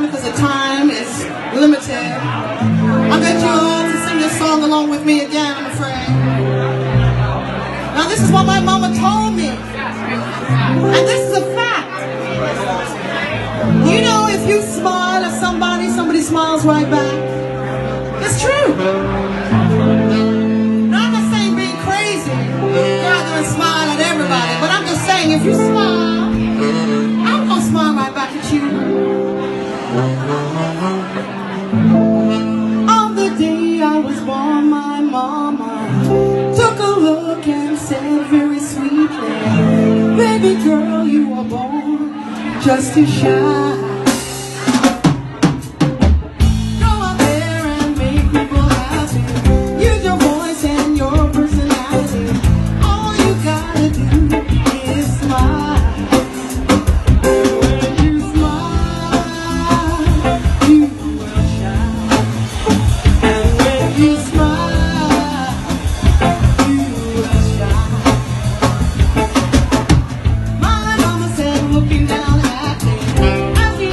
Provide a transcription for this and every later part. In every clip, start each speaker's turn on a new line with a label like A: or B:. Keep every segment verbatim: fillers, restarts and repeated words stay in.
A: time because the time is limited. I bet you all to sing this song along with me again, I'm afraid. Now this is what my mama told me. And this is a fact. You know, if you smile at somebody, somebody smiles right back. It's true. Now, I'm not saying being crazy, rather than smile at everybody, but I'm just saying if you smile, I'm gonna smile right back at you. On the day I was born, my mama took a look and said very sweetly, baby girl, you are born just to shine. Go out there and make people happy. Use your voice and your personality. All you gotta do is smile. When you smile, you will shine. And when you smile, you will shine. My mama said, looking down at me, as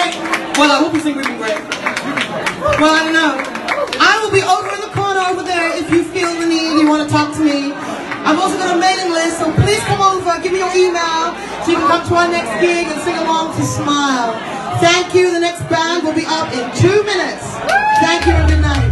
A: great? Well, I hope you sing really great. Well, I don't know. I will be over in the corner over there if you feel the need, you want to talk to me. I've also got a mailing list, so please come over, give me your email, so you can come to our next gig and sing along to Smile. Thank you. The next band will be up in two minutes. Thank you and good night.